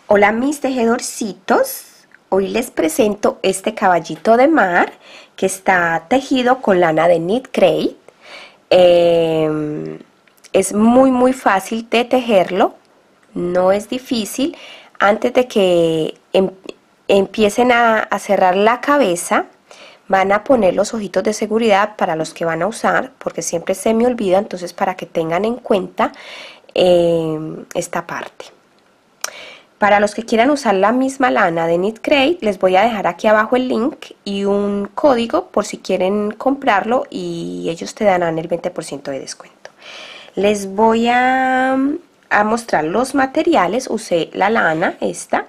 Hola mis tejedorcitos, hoy les presento este caballito de mar que está tejido con lana de Knit Crate. Es muy fácil de tejerlo, no es difícil. Antes de que empiecen a cerrar la cabeza, van a poner los ojitos de seguridad para los que van a usar, porque siempre se me olvida, entonces para que tengan en cuenta esta parte. Para los que quieran usar la misma lana de Knit Crate, les voy a dejar aquí abajo el link y un código por si quieren comprarlo y ellos te darán el 20% de descuento. Les voy a mostrar los materiales. Usé la lana esta,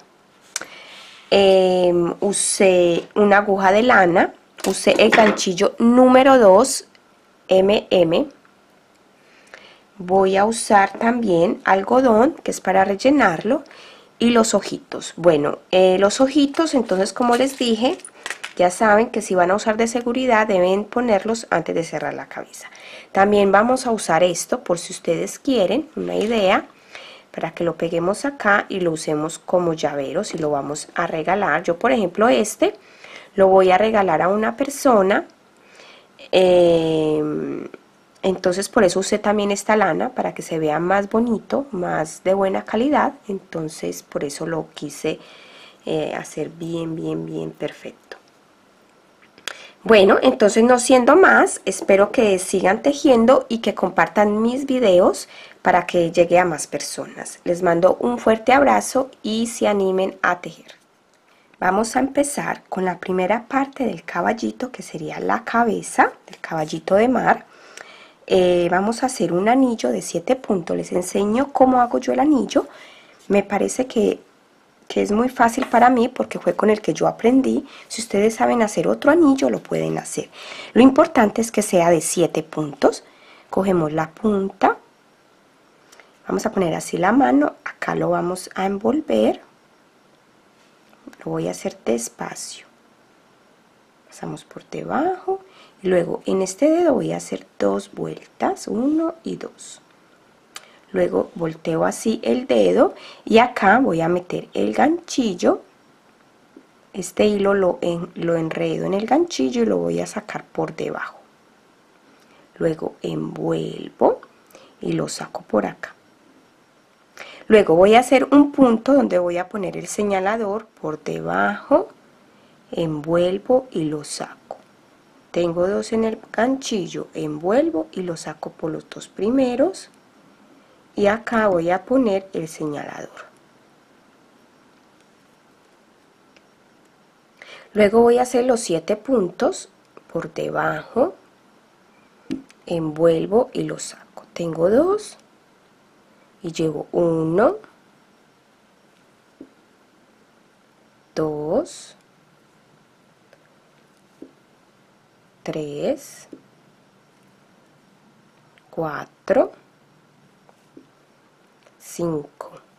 usé una aguja de lana, usé el ganchillo número 2 mm. Voy a usar también algodón, que es para rellenarlo, y los ojitos. Bueno, los ojitos, entonces, como les dije, ya saben que si van a usar de seguridad deben ponerlos antes de cerrar la cabeza. También vamos a usar esto por si ustedes quieren una idea, para que lo peguemos acá y lo usemos como llavero si lo vamos a regalar. Yo, por ejemplo, este lo voy a regalar a una persona. Entonces por eso usé también esta lana, para que se vea más bonito, más de buena calidad. Entonces por eso lo quise hacer bien perfecto. Bueno, entonces no siendo más, espero que sigan tejiendo y que compartan mis videos para que llegue a más personas. Les mando un fuerte abrazo y se animen a tejer. Vamos a empezar con la primera parte del caballito, que sería la cabeza del caballito de mar. Vamos a hacer un anillo de 7 puntos. Les enseño cómo hago yo el anillo. Me parece que es muy fácil para mí porque fue con el que yo aprendí. Si ustedes saben hacer otro anillo, lo pueden hacer. Lo importante es que sea de 7 puntos. Cogemos la punta, vamos a poner así la mano, acá lo vamos a envolver. Lo voy a hacer despacio. Pasamos por debajo. Y luego en este dedo voy a hacer 2 vueltas, 1 y 2. Luego volteo así el dedo y acá voy a meter el ganchillo. Este hilo lo enredo en el ganchillo y lo voy a sacar por debajo. Luego envuelvo y lo saco por acá. Luego voy a hacer un punto donde voy a poner el señalador por debajo, envuelvo y lo saco. Tengo 2 en el ganchillo, envuelvo y lo saco por los 2 primeros. Y acá voy a poner el señalador. Luego voy a hacer los 7 puntos por debajo, envuelvo y lo saco. Tengo 2 y llevo 1, 2, 3, 4, 5,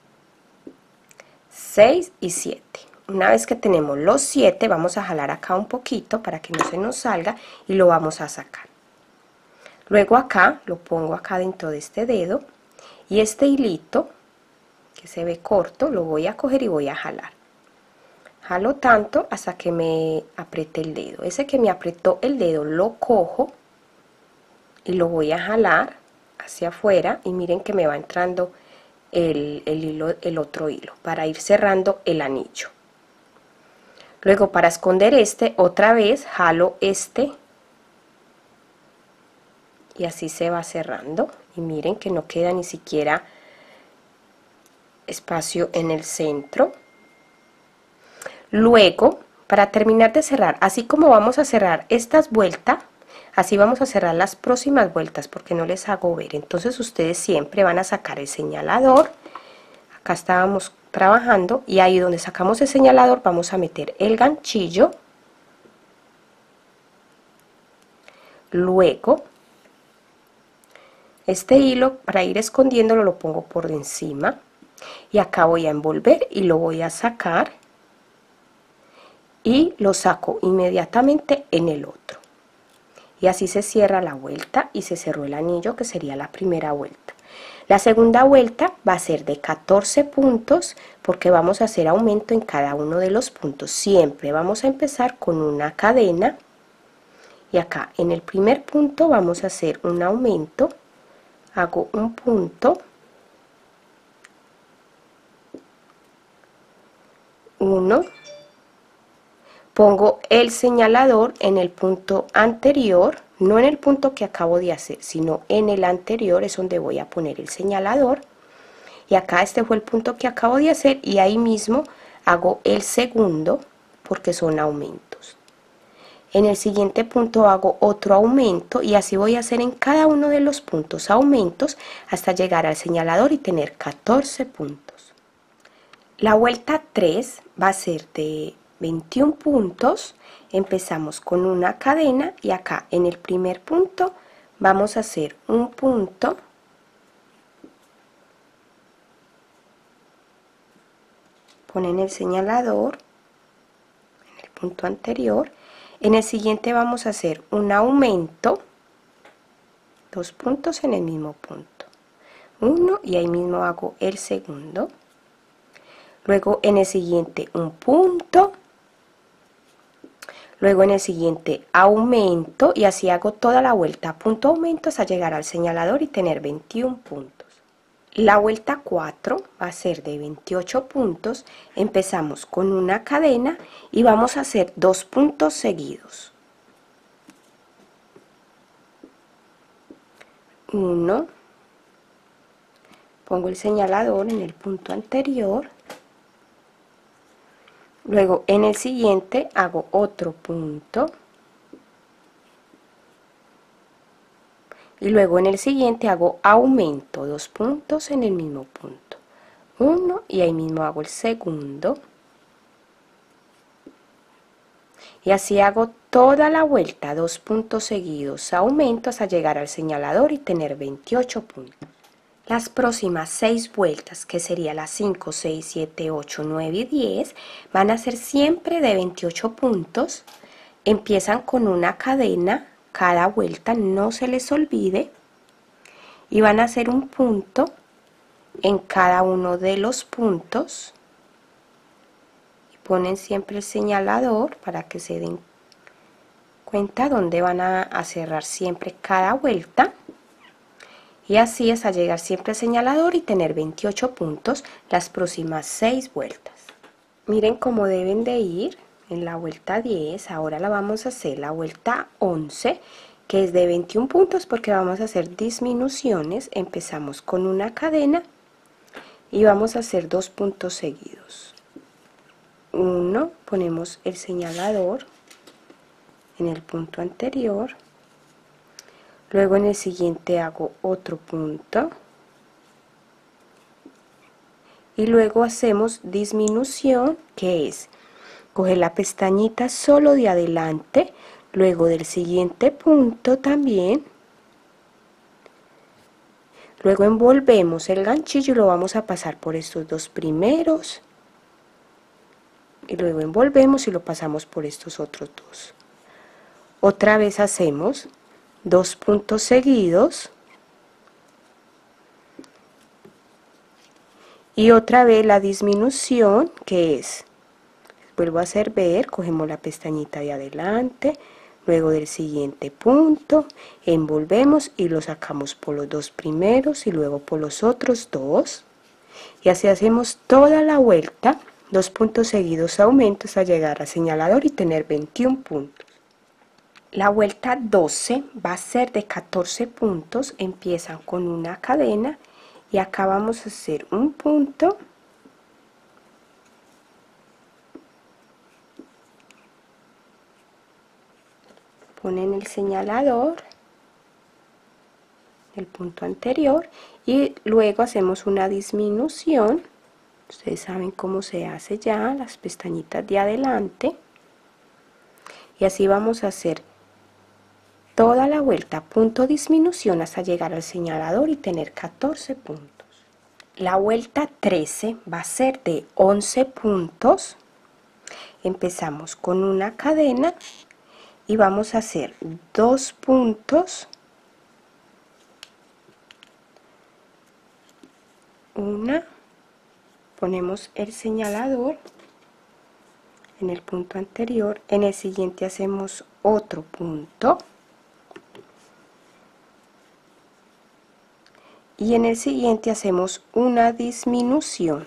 6 y 7. Una vez que tenemos los 7, vamos a jalar acá un poquito para que no se nos salga y lo vamos a sacar. Luego acá lo pongo acá dentro de este dedo y este hilito que se ve corto lo voy a coger y voy a jalar. Jalo tanto hasta que me apriete el dedo. Ese que me apretó el dedo lo cojo y lo voy a jalar hacia afuera y miren que me va entrando el otro hilo para ir cerrando el anillo. Luego, para esconder este, otra vez jalo este y así se va cerrando. Y miren que no queda ni siquiera espacio en el centro. Luego, para terminar de cerrar, así como vamos a cerrar estas vueltas, así vamos a cerrar las próximas vueltas, porque no les hago ver. Entonces ustedes siempre van a sacar el señalador. Acá estábamos trabajando y ahí donde sacamos el señalador vamos a meter el ganchillo. Luego este hilo, para ir escondiéndolo, lo pongo por encima y acá voy a envolver y lo voy a sacar y lo saco inmediatamente en el otro. Y así se cierra la vuelta y se cerró el anillo, que sería la primera vuelta. La segunda vuelta va a ser de 14 puntos porque vamos a hacer aumento en cada uno de los puntos. Siempre vamos a empezar con una cadena y acá en el primer punto vamos a hacer un aumento, hago un punto, 1, pongo el señalador en el punto anterior, no en el punto que acabo de hacer, sino en el anterior es donde voy a poner el señalador. Y acá este fue el punto que acabo de hacer y ahí mismo hago el segundo porque son aumentos. En el siguiente punto hago otro aumento y así voy a hacer en cada uno de los puntos aumentos hasta llegar al señalador y tener 14 puntos. La vuelta 3 va a ser de 21 puntos. Empezamos con una cadena y acá en el primer punto vamos a hacer un punto, ponen el señalador en el punto anterior. En el siguiente vamos a hacer un aumento, 2 puntos en el mismo punto, 1 y ahí mismo hago el segundo. Luego en el siguiente un punto, luego en el siguiente aumento y así hago toda la vuelta, punto aumento hasta llegar al señalador y tener 21 puntos. La vuelta 4 va a ser de 28 puntos. Empezamos con una cadena y vamos a hacer 2 puntos seguidos. 1, pongo el señalador en el punto anterior. Luego en el siguiente hago otro punto. Y luego en el siguiente hago aumento, 2 puntos en el mismo punto. 1 y ahí mismo hago el segundo. Y así hago toda la vuelta, 2 puntos seguidos, aumento hasta llegar al señalador y tener 28 puntos. Las próximas 6 vueltas, que serían las 5, 6, 7, 8, 9 y 10, van a ser siempre de 28 puntos. Empiezan con una cadena, cada vuelta no se les olvide, y van a hacer un punto en cada uno de los puntos. Y ponen siempre el señalador para que se den cuenta dónde van a cerrar siempre cada vuelta. Y así es a llegar siempre al señalador y tener 28 puntos las próximas 6 vueltas. Miren cómo deben de ir en la vuelta 10. Ahora la vamos a hacer la vuelta 11, que es de 21 puntos porque vamos a hacer disminuciones. Empezamos con una cadena y vamos a hacer 2 puntos seguidos. 1, ponemos el señalador en el punto anterior. Luego en el siguiente hago otro punto y luego hacemos disminución, que es coger la pestañita solo de adelante, luego del siguiente punto también, luego envolvemos el ganchillo y lo vamos a pasar por estos 2 primeros y luego envolvemos y lo pasamos por estos otros 2. Otra vez hacemos 2 puntos seguidos y otra vez la disminución, que es, vuelvo a hacer ver, cogemos la pestañita de adelante, luego del siguiente punto, envolvemos y lo sacamos por los 2 primeros y luego por los otros 2 y así hacemos toda la vuelta, 2 puntos seguidos aumentos a llegar al señalador y tener 21 puntos. La vuelta 12 va a ser de 14 puntos, empiezan con una cadena y acá vamos a hacer un punto, ponen el señalador, el punto anterior y luego hacemos una disminución. Ustedes saben cómo se hace ya, las pestañitas de adelante, y así vamos a hacer toda la vuelta, punto disminución hasta llegar al señalador y tener 14 puntos. La vuelta 13 va a ser de 11 puntos. Empezamos con una cadena y vamos a hacer 2 puntos una, ponemos el señalador en el punto anterior, en el siguiente hacemos otro punto y en el siguiente hacemos una disminución.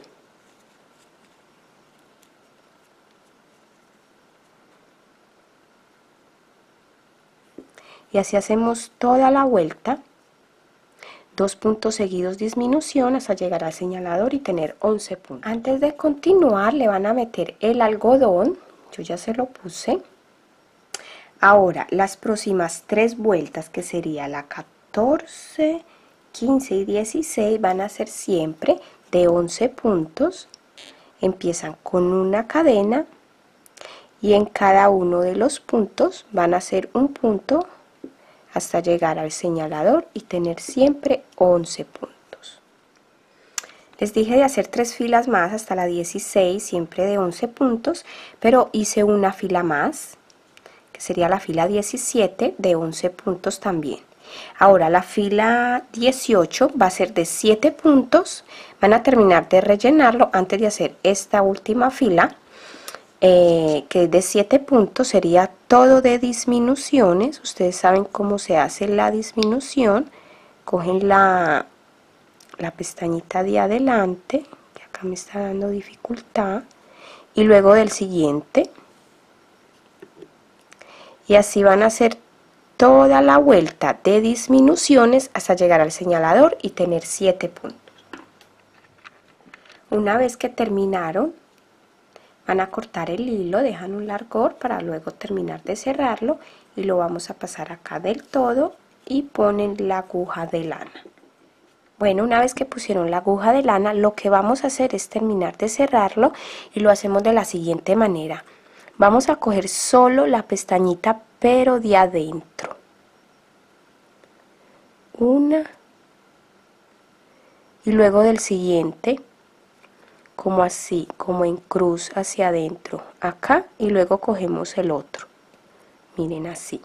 Y así hacemos toda la vuelta, 2 puntos seguidos disminución hasta llegar al señalador y tener 11 puntos. Antes de continuar le van a meter el algodón, yo ya se lo puse. Ahora las próximas 3 vueltas, que sería la 14, 15 y 16, van a ser siempre de 11 puntos. Empiezan con una cadena y en cada uno de los puntos van a hacer un punto hasta llegar al señalador y tener siempre 11 puntos. Les dije de hacer 3 filas más hasta la 16, siempre de 11 puntos, pero hice una fila más, que sería la fila 17, de 11 puntos también. Ahora la fila 18 va a ser de 7 puntos, van a terminar de rellenarlo antes de hacer esta última fila, que es de 7 puntos, sería todo de disminuciones. Ustedes saben cómo se hace la disminución, cogen la pestañita de adelante, que acá me está dando dificultad, y luego del siguiente, y así van a hacer toda la vuelta de disminuciones hasta llegar al señalador y tener 7 puntos. Una vez que terminaron, van a cortar el hilo, dejan un largor para luego terminar de cerrarlo y lo vamos a pasar acá del todo y ponen la aguja de lana. Bueno, una vez que pusieron la aguja de lana, lo que vamos a hacer es terminar de cerrarlo y lo hacemos de la siguiente manera. Vamos a coger solo la pestañita pero de adentro. Una y luego del siguiente, como así, como en cruz hacia adentro, acá, y luego cogemos el otro, miren así.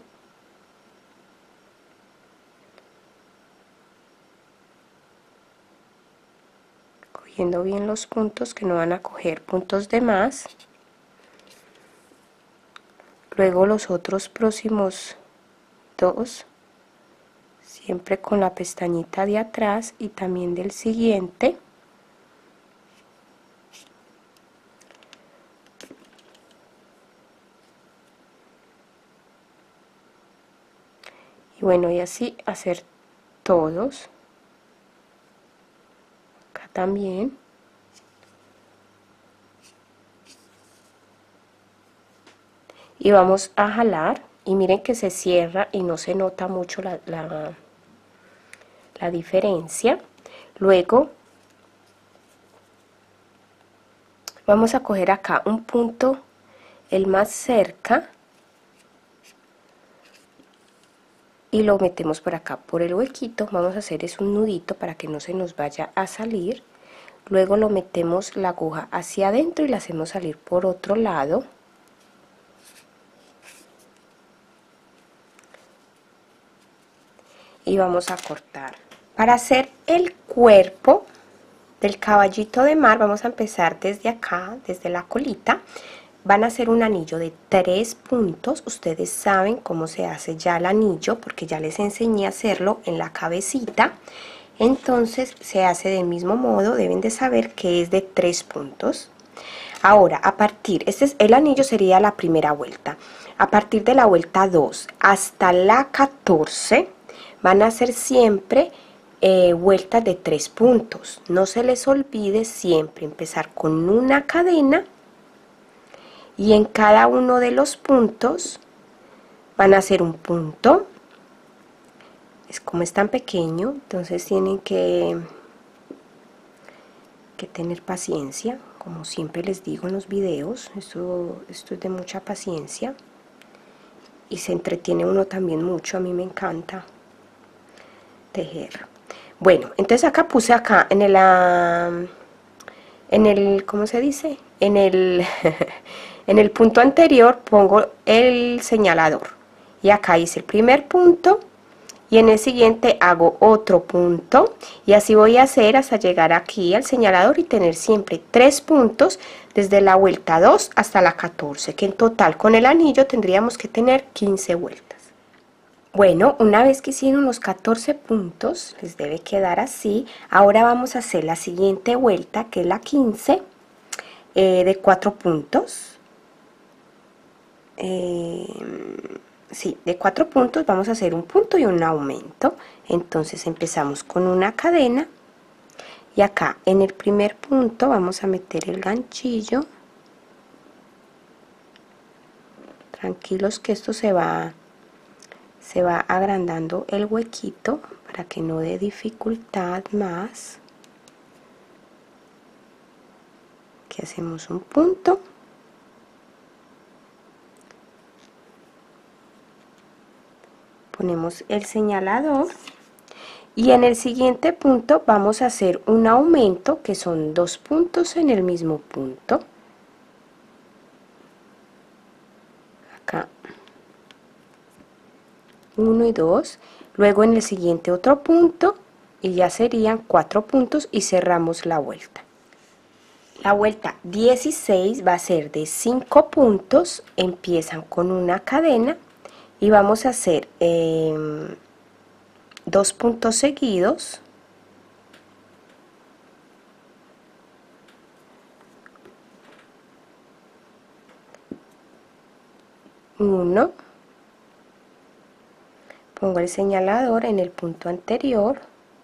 Cogiendo bien los puntos, que no van a coger puntos de más. Luego los otros próximos 2, siempre con la pestañita de atrás y también del siguiente. Y bueno, y así hacer todos. Acá también. Y vamos a jalar. Y miren que se cierra y no se nota mucho la diferencia. Luego vamos a coger acá un punto, el más cerca, y lo metemos por acá por el huequito. Vamos a hacer es un nudito para que no se nos vaya a salir. Luego lo metemos la aguja hacia adentro y la hacemos salir por otro lado. Y vamos a cortar. Para hacer el cuerpo del caballito de mar vamos a empezar desde acá, desde la colita. Van a hacer un anillo de 3 puntos. Ustedes saben cómo se hace ya el anillo porque ya les enseñé a hacerlo en la cabecita. Entonces se hace del mismo modo, deben de saber que es de 3 puntos. Ahora, a partir, el anillo sería la primera vuelta. A partir de la vuelta 2 hasta la 14 van a hacer siempre vueltas de 3 puntos. No se les olvide siempre empezar con una cadena y en cada uno de los puntos van a hacer un punto. Es como es tan pequeño, entonces tienen que tener paciencia, como siempre les digo en los videos. Esto es de mucha paciencia y se entretiene uno también mucho. A mí me encanta tejer. Bueno, entonces acá puse acá en el ¿cómo se dice? En el en el punto anterior pongo el señalador y acá hice el primer punto y en el siguiente hago otro punto y así voy a hacer hasta llegar aquí al señalador y tener siempre 3 puntos desde la vuelta 2 hasta la 14, que en total con el anillo tendríamos que tener 15 vueltas. Bueno, una vez que hicieron los 14 puntos, les debe quedar así. Ahora vamos a hacer la siguiente vuelta, que es la 15, de 4 puntos. Sí, de 4 puntos vamos a hacer un punto y un aumento. Entonces empezamos con una cadena y acá en el primer punto vamos a meter el ganchillo. Tranquilos que esto se va agrandando el huequito para que no dé dificultad más. Aquí hacemos un punto. Ponemos el señalador y en el siguiente punto vamos a hacer un aumento que son 2 puntos en el mismo punto. Acá 1 y 2, luego en el siguiente otro punto y ya serían 4 puntos y cerramos la vuelta. La vuelta 16 va a ser de 5 puntos, empiezan con una cadena y vamos a hacer 2 puntos seguidos, uno, pongo el señalador en el punto anterior,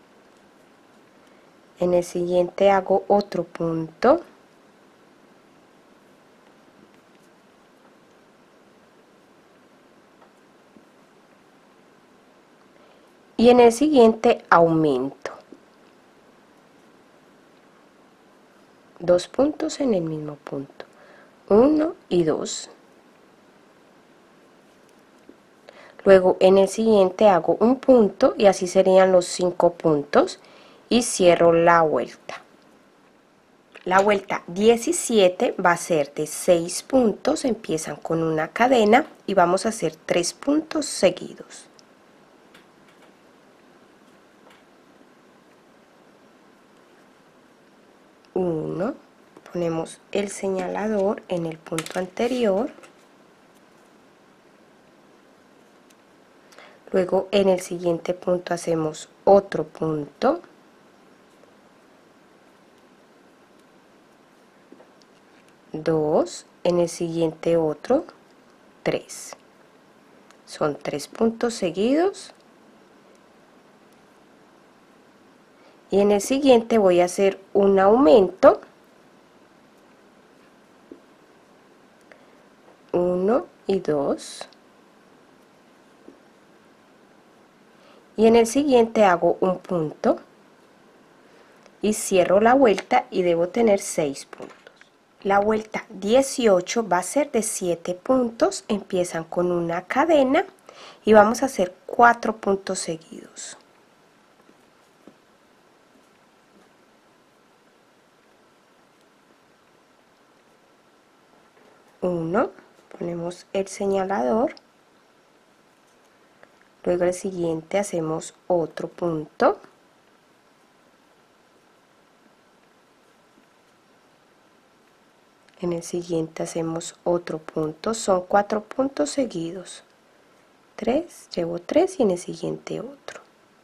en el siguiente hago otro punto, y en el siguiente aumento 2 puntos en el mismo punto, 1 y 2. Luego en el siguiente hago un punto y así serían los 5 puntos y cierro la vuelta. La vuelta 17 va a ser de 6 puntos, empiezan con una cadena y vamos a hacer 3 puntos seguidos. Uno, ponemos el señalador en el punto anterior, luego en el siguiente punto hacemos otro punto, dos, en el siguiente otro, 3. Son 3 puntos seguidos y en el siguiente voy a hacer un aumento, 1 y 2, y en el siguiente hago un punto y cierro la vuelta y debo tener 6 puntos. La vuelta 18 va a ser de 7 puntos, empiezan con una cadena y vamos a hacer 4 puntos seguidos. Uno, ponemos el señalador, luego el siguiente hacemos otro punto, en el siguiente hacemos otro punto, son 4 puntos seguidos, 3, llevo 3 y en el siguiente otro.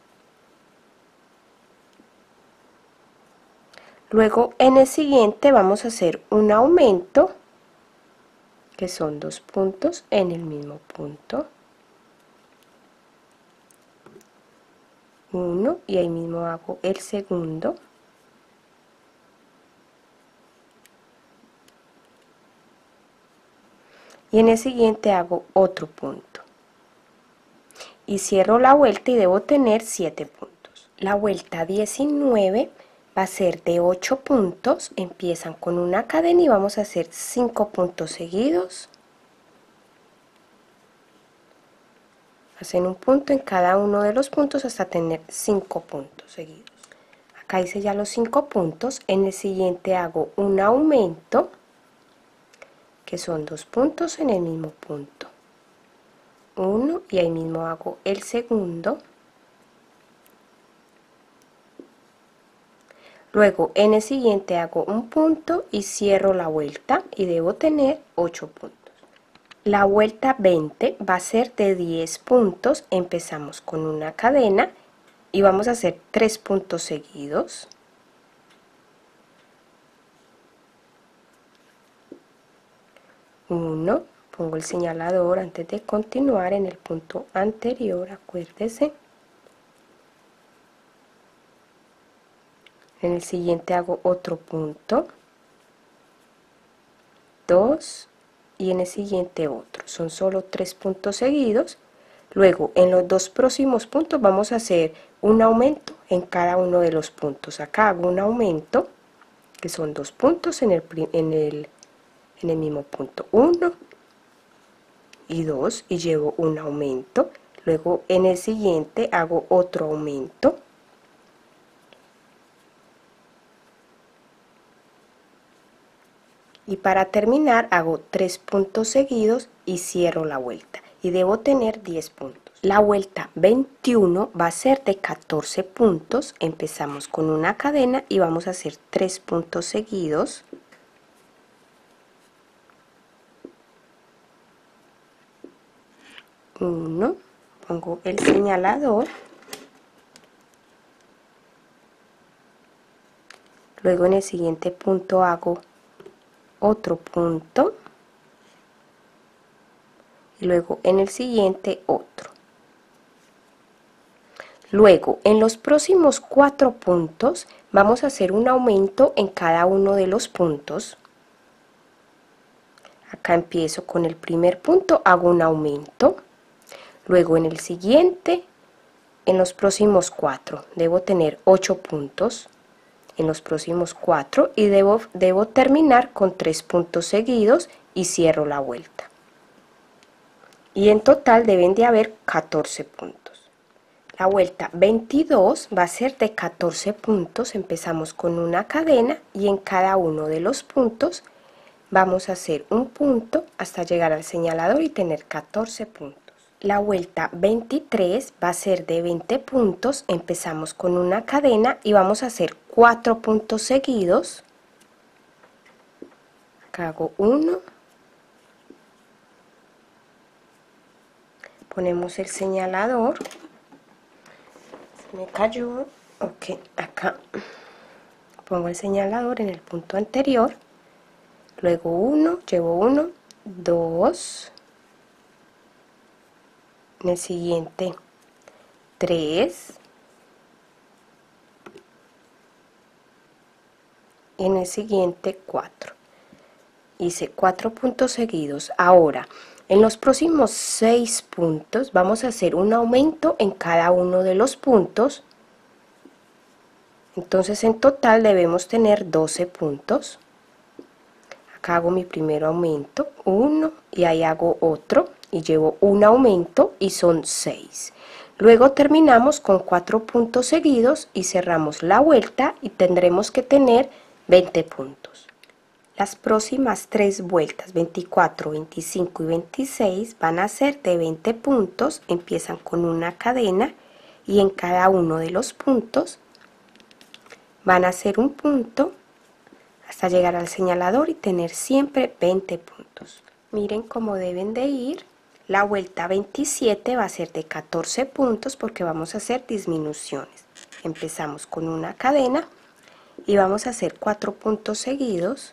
Luego en el siguiente vamos a hacer un aumento, que son 2 puntos en el mismo punto, 1 y ahí mismo hago el segundo, y en el siguiente hago otro punto y cierro la vuelta y debo tener 7 puntos. La vuelta 19 va a ser de 8 puntos, empiezan con una cadena y vamos a hacer 5 puntos seguidos, hacen un punto en cada uno de los puntos hasta tener 5 puntos seguidos. Acá hice ya los 5 puntos, en el siguiente hago un aumento, que son 2 puntos en el mismo punto, 1 y ahí mismo hago el segundo, Luego en el siguiente hago un punto y cierro la vuelta y debo tener 8 puntos. La vuelta 20 va a ser de 10 puntos. Empezamos con una cadena y vamos a hacer 3 puntos seguidos. Uno, pongo el señalador antes de continuar en el punto anterior, acuérdese. En el siguiente hago otro punto, 2 y en el siguiente otro. Son solo 3 puntos seguidos. Luego en los dos próximos puntos vamos a hacer un aumento en cada uno de los puntos. Acá hago un aumento que son 2 puntos en el mismo punto, 1 y 2, y llevo un aumento. Luego en el siguiente hago otro aumento. Y para terminar hago 3 puntos seguidos y cierro la vuelta. Y debo tener 10 puntos. La vuelta 21 va a ser de 14 puntos. Empezamos con una cadena y vamos a hacer 3 puntos seguidos. Uno, pongo el señalador. Luego en el siguiente punto hago otro punto y luego en el siguiente otro. Luego en los próximos 4 puntos vamos a hacer un aumento en cada uno de los puntos. Acá empiezo con el primer punto, hago un aumento. Luego en el siguiente, en los próximos 4 debo tener 8 puntos. En los próximos 4 y debo terminar con 3 puntos seguidos y cierro la vuelta. Y en total deben de haber 14 puntos. La vuelta 22 va a ser de 14 puntos. Empezamos con una cadena y en cada uno de los puntos vamos a hacer un punto hasta llegar al señalador y tener 14 puntos. La vuelta 23 va a ser de 20 puntos. Empezamos con una cadena y vamos a hacer 4 puntos seguidos. Acá hago 1. Ponemos el señalador. Se me cayó. Ok, acá pongo el señalador en el punto anterior. Luego 1, llevo 1, 2. En el siguiente 3 y en el siguiente 4. Hice 4 puntos seguidos. Ahora en los próximos 6 puntos vamos a hacer un aumento en cada uno de los puntos. Entonces en total debemos tener 12 puntos. Acá hago mi primer aumento, 1, y ahí hago otro y llevo un aumento y son 6. Luego terminamos con 4 puntos seguidos y cerramos la vuelta y tendremos que tener 20 puntos. Las próximas 3 vueltas, 24, 25 y 26, van a ser de 20 puntos. Empiezan con una cadena y en cada uno de los puntos van a hacer un punto hasta llegar al señalador y tener siempre 20 puntos. Miren cómo deben de ir. La vuelta 27 va a ser de 14 puntos porque vamos a hacer disminuciones. Empezamos con una cadena y vamos a hacer 4 puntos seguidos.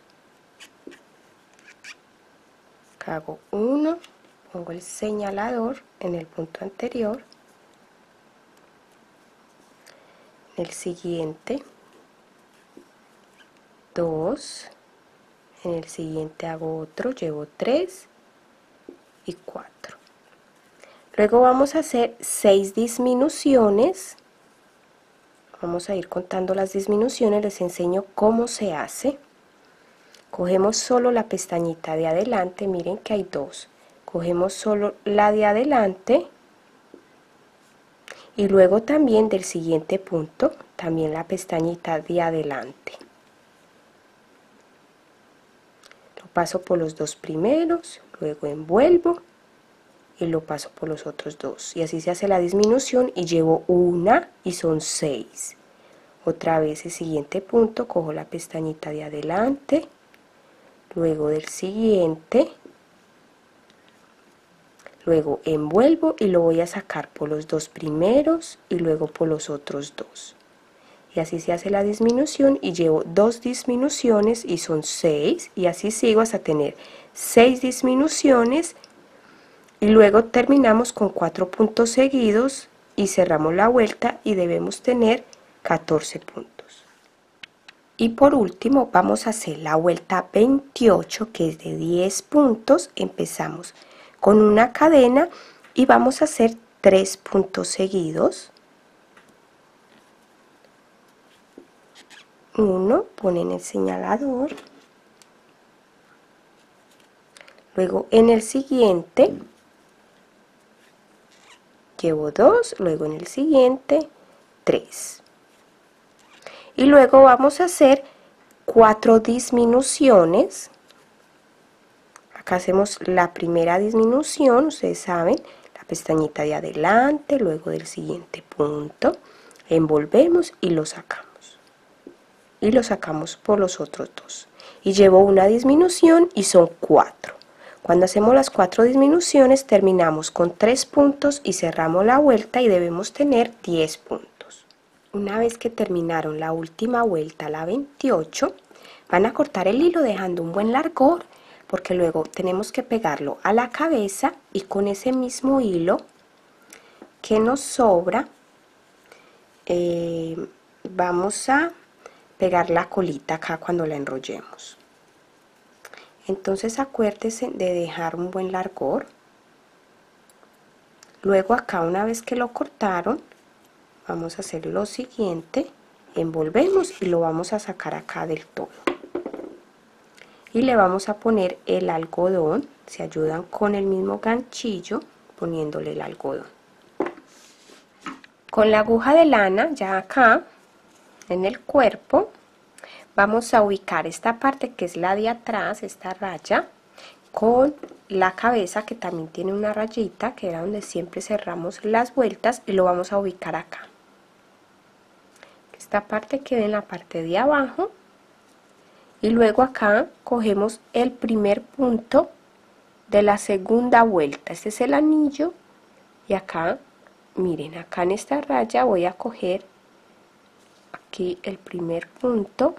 Acá hago 1, pongo el señalador en el punto anterior. En el siguiente 2, en el siguiente hago otro, llevo 3 y 4. Luego vamos a hacer 6 disminuciones. Vamos a ir contando las disminuciones, les enseño cómo se hace. Cogemos solo la pestañita de adelante, miren que hay 2. Cogemos solo la de adelante y luego también del siguiente punto, también la pestañita de adelante. Lo paso por los 2 primeros, luego envuelvo y lo paso por los otros 2 y así se hace la disminución y llevo una y son 6. Otra vez el siguiente punto, cojo la pestañita de adelante, luego del siguiente, luego envuelvo y lo voy a sacar por los dos primeros y luego por los otros dos. Y así se hace la disminución y llevo 2 disminuciones y son 6, y así sigo hasta tener 6 disminuciones y luego terminamos con 4 puntos seguidos y cerramos la vuelta y debemos tener 14 puntos. Y por último vamos a hacer la vuelta 28, que es de 10 puntos. Empezamos con una cadena y vamos a hacer 3 puntos seguidos. Uno, ponen el señalador, luego en el siguiente llevo 2, luego en el siguiente 3 y luego vamos a hacer 4 disminuciones. Acá hacemos la primera disminución, ustedes saben, la pestañita de adelante, luego del siguiente punto, envolvemos y lo sacamos. Y lo sacamos por los otros dos y llevo una disminución y son 4. Cuando hacemos las 4 disminuciones terminamos con 3 puntos y cerramos la vuelta y debemos tener 10 puntos. Una vez que terminaron la última vuelta, la 28, van a cortar el hilo dejando un buen largor, porque luego tenemos que pegarlo a la cabeza y con ese mismo hilo que nos sobra vamos a pegar la colita acá cuando la enrollemos. Entonces acuérdense de dejar un buen largor. Luego acá, una vez que lo cortaron, vamos a hacer lo siguiente, envolvemos y lo vamos a sacar acá del todo. Y le vamos a poner el algodón, se ayudan con el mismo ganchillo poniéndole el algodón. Con la aguja de lana, ya acá en el cuerpo, vamos a ubicar esta parte que es la de atrás, esta raya, con la cabeza que también tiene una rayita, que era donde siempre cerramos las vueltas, y lo vamos a ubicar acá. Esta parte queda en la parte de abajo, y luego acá cogemos el primer punto de la segunda vuelta. Este es el anillo, y acá, miren, acá en esta raya voy a coger aquí el primer punto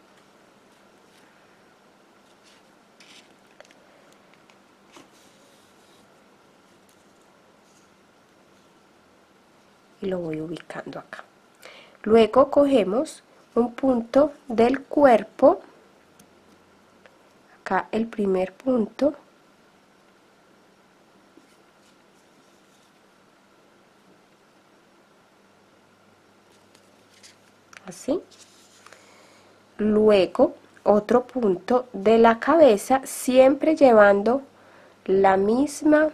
y lo voy ubicando acá. Luego cogemos un punto del cuerpo, acá el primer punto, así. Luego otro punto de la cabeza, siempre llevando la misma,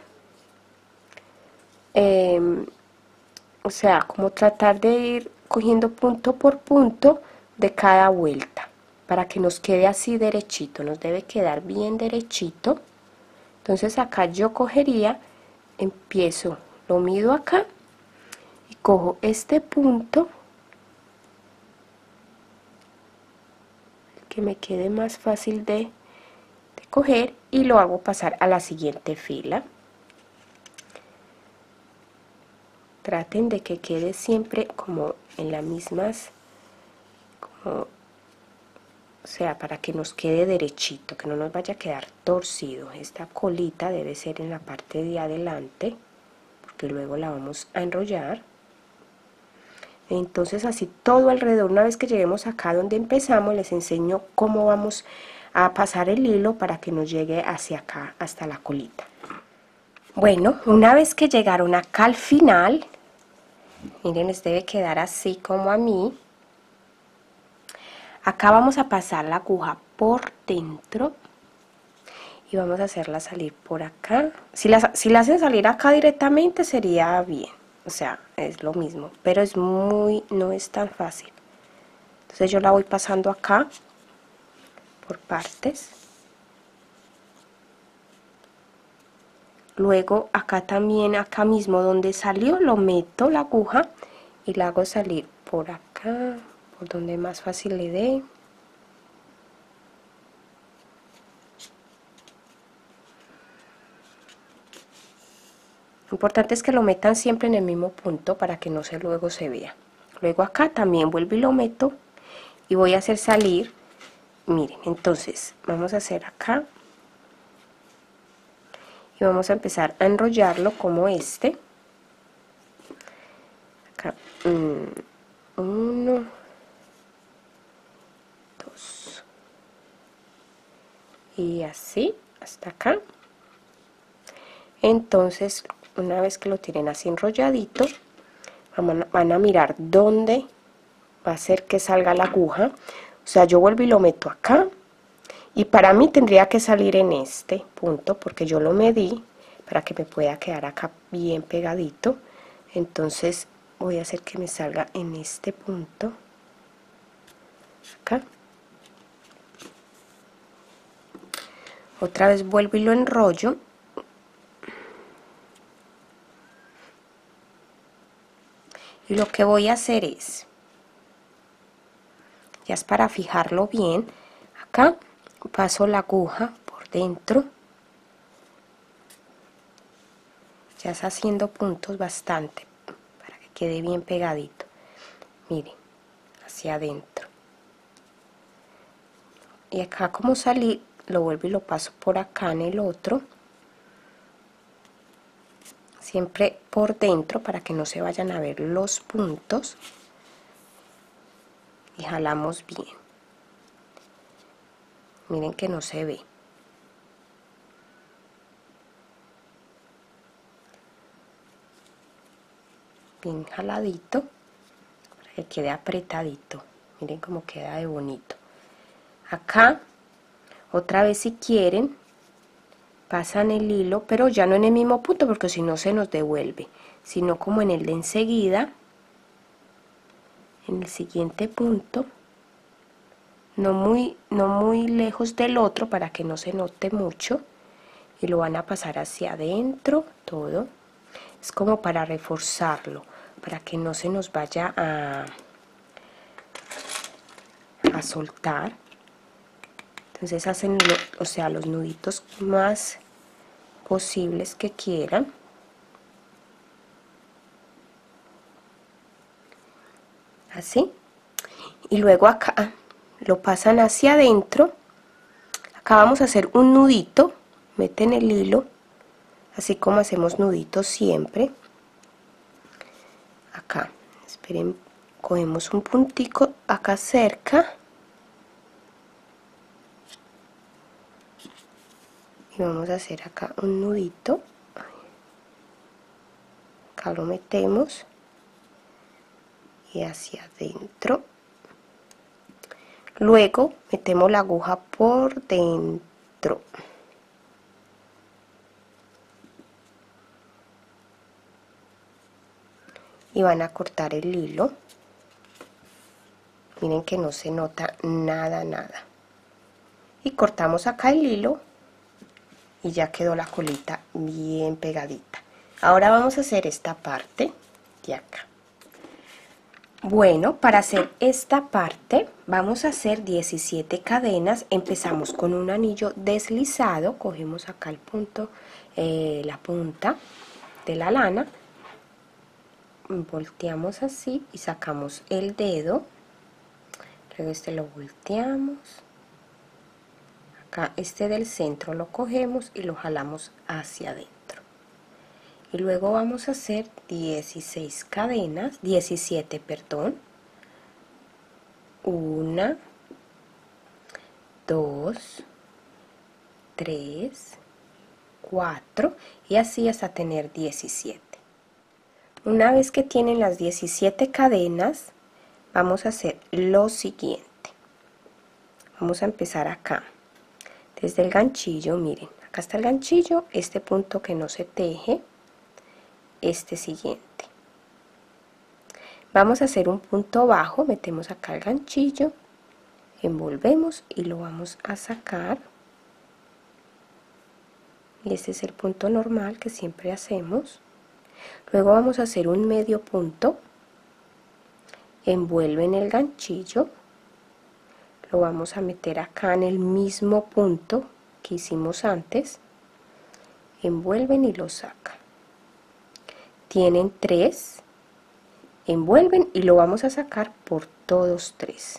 o sea, como tratar de ir cogiendo punto por punto de cada vuelta, para que nos quede así derechito, nos debe quedar bien derechito. Entonces acá yo cogería, empiezo, lo mido acá y cojo este punto, que me quede más fácil de coger, y lo hago pasar a la siguiente fila. Traten de que quede siempre como en las mismas, como, o sea, para que nos quede derechito, que no nos vaya a quedar torcido. Esta colita debe ser en la parte de adelante, porque luego la vamos a enrollar. Entonces así todo alrededor. Una vez que lleguemos acá donde empezamos, les enseño cómo vamos a pasar el hilo para que nos llegue hacia acá, hasta la colita. Bueno, una vez que llegaron acá al final, miren, les debe quedar así como a mí. Acá vamos a pasar la aguja por dentro y vamos a hacerla salir por acá. Si la hacen salir acá directamente sería bien, o sea, es lo mismo, pero es no es tan fácil. Entonces yo la voy pasando acá por partes. Luego acá también, acá mismo donde salió, lo meto la aguja y la hago salir por acá, por donde más fácil le dé. Lo importante es que lo metan siempre en el mismo punto para que no se luego se vea. Luego acá también vuelvo y lo meto y voy a hacer salir. Miren, entonces vamos a hacer acá y vamos a empezar a enrollarlo como este. Acá, 1, 2 y así hasta acá. Entonces, una vez que lo tienen así enrolladito, van a mirar dónde va a ser que salga la aguja. O sea, yo vuelvo y lo meto acá, y para mí tendría que salir en este punto porque yo lo medí para que me pueda quedar acá bien pegadito. Entonces voy a hacer que me salga en este punto acá. Otra vez vuelvo y lo enrollo. Y lo que voy a hacer es, ya es para fijarlo bien, acá paso la aguja por dentro, ya es haciendo puntos bastante para que quede bien pegadito. Miren, hacia adentro. Y acá como salí, lo vuelvo y lo paso por acá en el otro, siempre por dentro para que no se vayan a ver los puntos, y jalamos bien. Miren que no se ve. Bien jaladito para que quede apretadito. Miren cómo queda de bonito. Acá otra vez, si quieren, pasan el hilo, pero ya no en el mismo punto porque si no se nos devuelve, sino como en el de enseguida, en el siguiente punto, no muy lejos del otro para que no se note mucho, y lo van a pasar hacia adentro todo. Es como para reforzarlo, para que no se nos vaya a soltar. Entonces hacen o sea, los nuditos más posibles que quieran. Así. Y luego acá lo pasan hacia adentro. Acá vamos a hacer un nudito. Meten el hilo, así como hacemos nuditos siempre. Acá, esperen, cogemos un puntico acá cerca. Y vamos a hacer acá un nudito. Acá lo metemos y hacia adentro. Luego metemos la aguja por dentro. Y van a cortar el hilo. Miren que no se nota nada. Y cortamos acá el hilo y ya quedó la colita bien pegadita. Ahora vamos a hacer esta parte de acá. Bueno, para hacer esta parte vamos a hacer 17 cadenas. Empezamos con un anillo deslizado, cogemos acá el punto, la punta de la lana, volteamos así y sacamos el dedo, luego este lo volteamos, acá este del centro lo cogemos y lo jalamos hacia adentro. Y luego vamos a hacer 16 cadenas, 17, perdón. 1, 2, 3, 4 y así hasta tener 17. Una vez que tienen las 17 cadenas, vamos a hacer lo siguiente. Vamos a empezar acá, desde el ganchillo, miren, acá está el ganchillo, este punto que no se teje, este siguiente. Vamos a hacer un punto bajo, metemos acá el ganchillo, envolvemos y lo vamos a sacar. Y este es el punto normal que siempre hacemos. Luego vamos a hacer un medio punto envuelven el ganchillo, lo vamos a meter acá en el mismo punto que hicimos antes, envuelven y lo sacan. Tienen 3, envuelven y lo vamos a sacar por todos 3.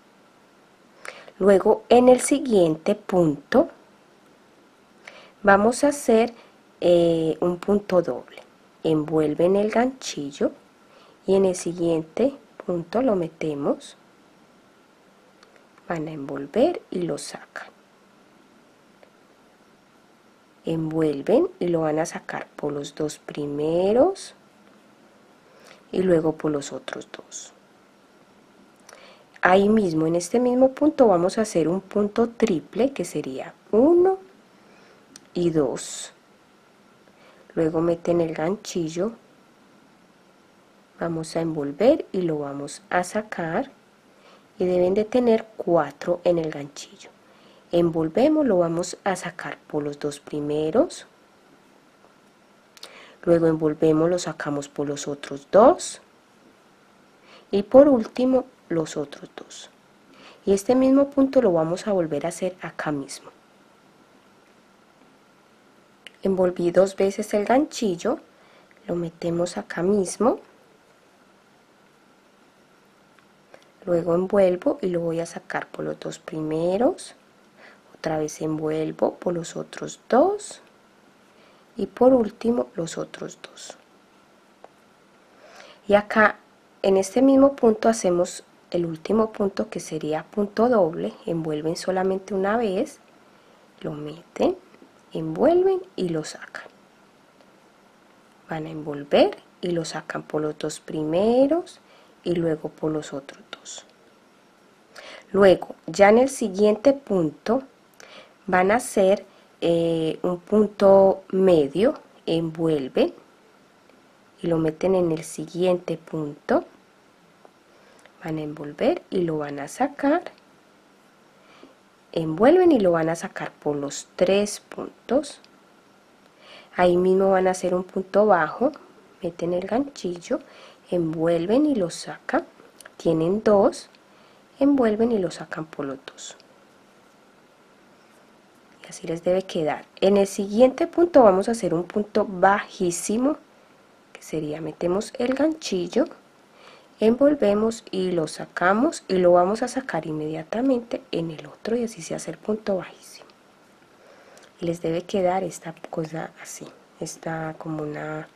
Luego en el siguiente punto vamos a hacer un punto doble, envuelven el ganchillo y en el siguiente punto lo metemos, van a envolver y lo sacan, envuelven y lo van a sacar por los 2 primeros y luego por los otros 2. Ahí mismo, en este mismo punto, vamos a hacer un punto triple que sería 1 y 2. Luego meten el ganchillo, vamos a envolver y lo vamos a sacar y deben de tener 4 en el ganchillo. Envolvemos, lo vamos a sacar por los 2 primeros, luego envolvemos, lo sacamos por los otros 2 y por último los otros 2. Y este mismo punto lo vamos a volver a hacer acá mismo. Envolví 2 veces el ganchillo, lo metemos acá mismo, luego envuelvo y lo voy a sacar por los 2 primeros, otra vez envuelvo por los otros 2 y por último los otros 2. Y acá en este mismo punto hacemos el último punto que sería punto doble, envuelven solamente una vez, lo meten, envuelven y lo sacan. Van a envolver y lo sacan por los 2 primeros y luego por los otros 2. Luego, ya en el siguiente punto, van a hacer un punto medio, envuelven y lo meten en el siguiente punto, van a envolver y lo van a sacar, envuelven y lo van a sacar por los 3 puntos. Ahí mismo van a hacer un punto bajo, meten el ganchillo, envuelven y lo sacan, tienen 2, envuelven y lo sacan por los 2. Y así les debe quedar. En el siguiente punto vamos a hacer un punto bajísimo, que sería metemos el ganchillo, envolvemos y lo sacamos y lo vamos a sacar inmediatamente en el otro y así se hace el punto bajísimo. Y les debe quedar esta cosa así, está como una,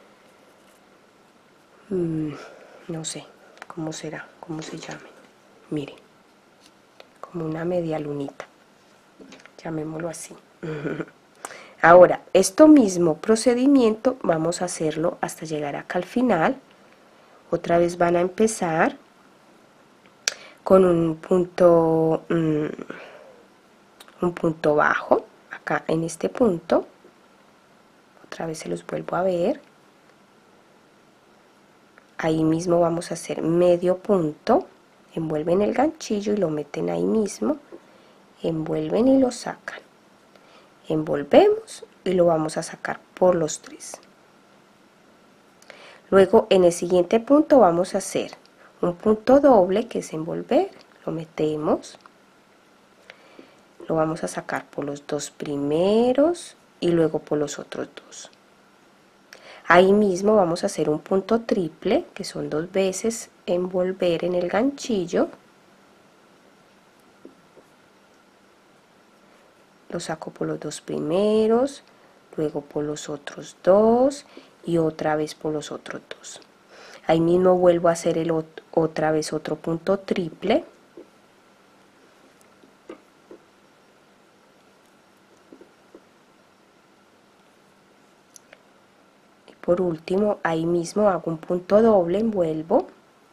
no sé cómo será, cómo se llame, miren, como una media lunita, llamémoslo así. Ahora, esto mismo procedimiento vamos a hacerlo hasta llegar acá al final. Otra vez van a empezar con un punto bajo, acá en este punto, otra vez se los vuelvo a ver, ahí mismo vamos a hacer medio punto, envuelven el ganchillo y lo meten ahí mismo, envuelven y lo sacan, envolvemos y lo vamos a sacar por los 3. Luego en el siguiente punto vamos a hacer un punto doble que es envolver, lo metemos, lo vamos a sacar por los 2 primeros y luego por los otros 2. Ahí mismo vamos a hacer un punto triple que son 2 veces envolver en el ganchillo, lo saco por los 2 primeros, luego por los otros 2 y otra vez por los otros 2. Ahí mismo vuelvo a hacer otra vez otro punto triple, y por último ahí mismo hago un punto doble, envuelvo,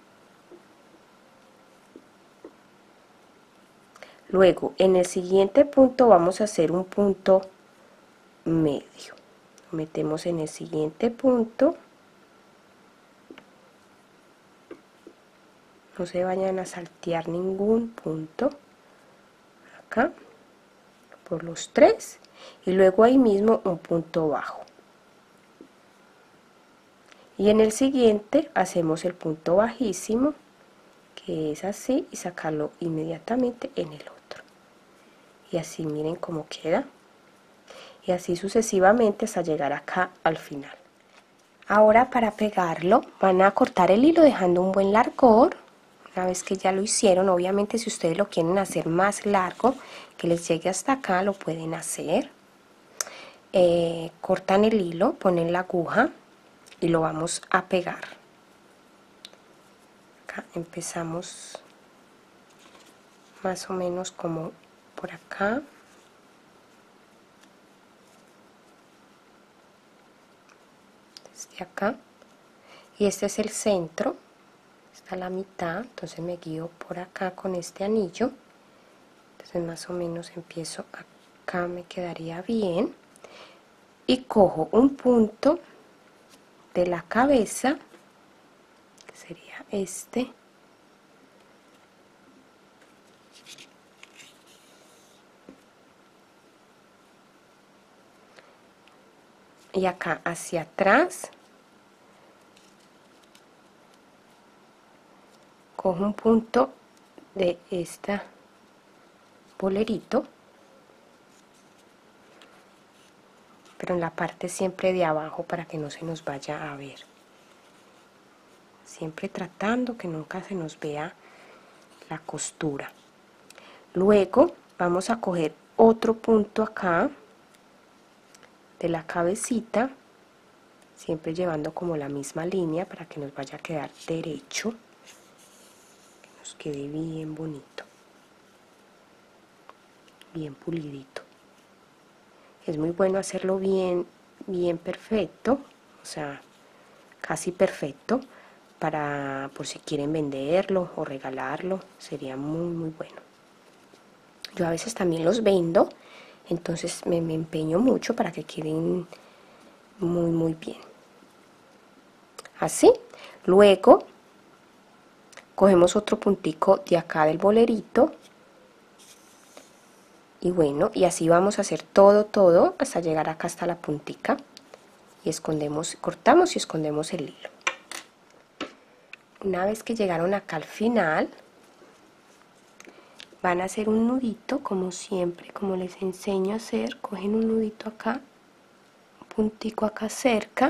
luego en el siguiente punto vamos a hacer un punto medio, lo metemos en el siguiente punto, no se vayan a saltear ningún punto, acá por los 3 y luego ahí mismo un punto bajo, y en el siguiente hacemos el punto bajísimo, que es así, y sacarlo inmediatamente en el otro. Y así miren cómo queda. Y así sucesivamente hasta llegar acá al final. Ahora para pegarlo van a cortar el hilo dejando un buen largor. Una vez que ya lo hicieron, obviamente si ustedes lo quieren hacer más largo, que les llegue hasta acá, lo pueden hacer. Cortan el hilo, ponen la aguja y lo vamos a pegar. Acá empezamos más o menos como por acá. Desde acá. Y este es el centro. Está la mitad, entonces me guío por acá con este anillo. Entonces más o menos empiezo acá, me quedaría bien. Y cojo un punto de la cabeza, que sería este. Y acá hacia atrás cojo un punto de esta bolerito, pero en la parte siempre de abajo para que no se nos vaya a ver. Siempre tratando que nunca se nos vea la costura. Luego vamos a coger otro punto acá de la cabecita, siempre llevando como la misma línea para que nos vaya a quedar derecho, que nos quede bien bonito, bien pulidito. Es muy bueno hacerlo bien perfecto, o sea, casi perfecto, para por si quieren venderlo o regalarlo, sería muy bueno. Yo a veces también los vendo, entonces me empeño mucho para que queden muy bien. Así. Luego cogemos otro puntico de acá del bolerito. Y bueno, y así vamos a hacer todo hasta llegar acá hasta la puntica. Y escondemos, cortamos y escondemos el hilo. Una vez que llegaron acá al final, van a hacer un nudito como siempre, como les enseño a hacer. Cogen un nudito acá, un puntico acá cerca,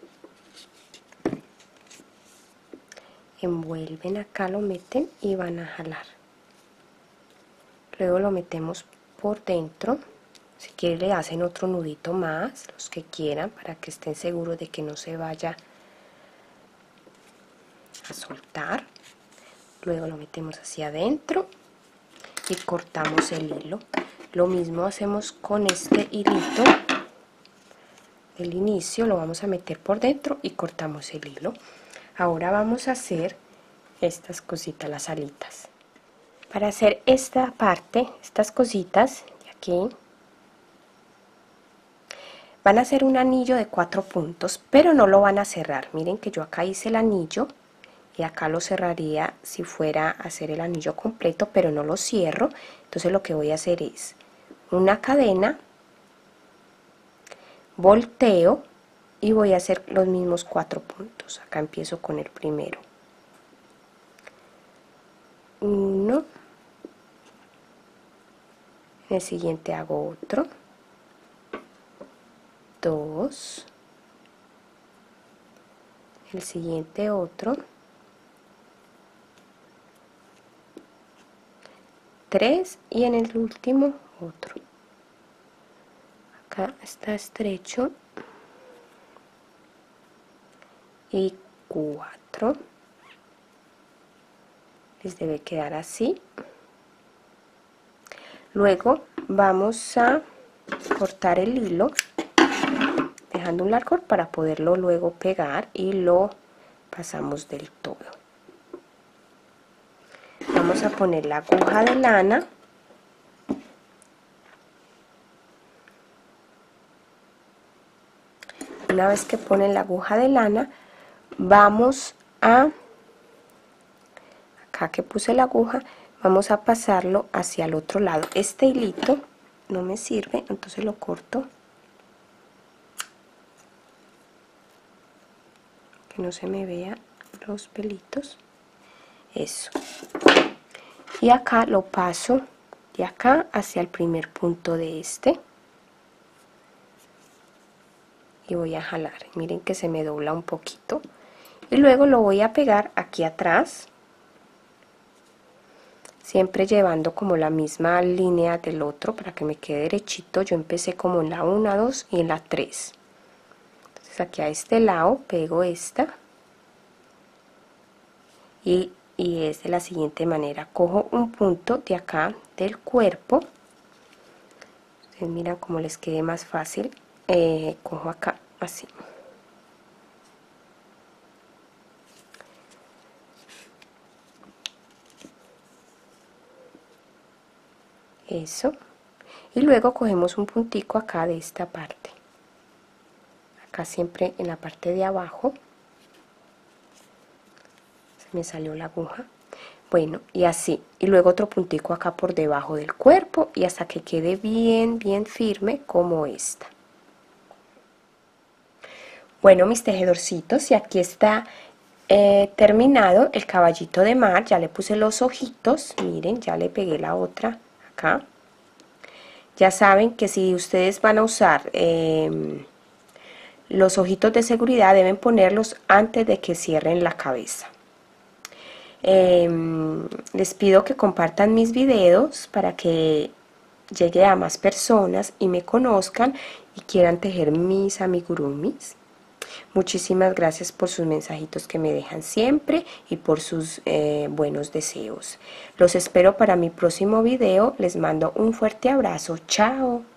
envuelven acá, lo meten y van a jalar. Luego lo metemos por dentro. Si quieren le hacen otro nudito más, los que quieran, para que estén seguros de que no se vaya a soltar. Luego lo metemos hacia adentro y cortamos el hilo. Lo mismo hacemos con este hilito del inicio, lo vamos a meter por dentro y cortamos el hilo. Ahora vamos a hacer estas cositas, las alitas. Para hacer esta parte, estas cositas de aquí, van a hacer un anillo de 4 puntos, pero no lo van a cerrar. Miren que yo acá hice el anillo y acá lo cerraría si fuera a hacer el anillo completo, pero no lo cierro. Entonces lo que voy a hacer es una cadena, volteo y voy a hacer los mismos 4 puntos. Acá empiezo con el primero. 1, en el siguiente hago otro, 2, el siguiente otro, 3 y en el último otro. Acá está estrecho y 4. Les debe quedar así. Luego vamos a cortar el hilo dejando un largo para poderlo luego pegar y lo pasamos del todo. Vamos a poner la aguja de lana . Una vez que ponen la aguja de lana, vamos a, acá que puse la aguja, vamos a pasarlo hacia el otro lado. Este hilito no me sirve, entonces lo corto, que no se me vea los pelitos. eso. Y acá lo paso de acá hacia el primer punto de este y voy a jalar. Miren que se me dobla un poquito y luego lo voy a pegar aquí atrás, siempre llevando como la misma línea del otro para que me quede derechito. Yo empecé como en la 1, 2 y en la 3. Entonces aquí a este lado pego esta y es de la siguiente manera. Cojo un punto de acá del cuerpo, ustedes miran cómo les quede más fácil, cojo acá así. Eso. Y luego cogemos un puntico acá de esta parte. Acá siempre en la parte de abajo. Se me salió la aguja. Bueno, y así. Y luego otro puntico acá por debajo del cuerpo y hasta que quede bien, bien firme como esta. Bueno, mis tejedorcitos, y aquí está terminado el caballito de mar. Ya le puse los ojitos, miren, ya le pegué la otra acá. Ya saben que si ustedes van a usar los ojitos de seguridad, deben ponerlos antes de que cierren la cabeza. Les pido que compartan mis videos para que llegue a más personas y me conozcan y quieran tejer mis amigurumis. Muchísimas gracias por sus mensajitos que me dejan siempre y por sus buenos deseos. Los espero para mi próximo video. Les mando un fuerte abrazo. Chao.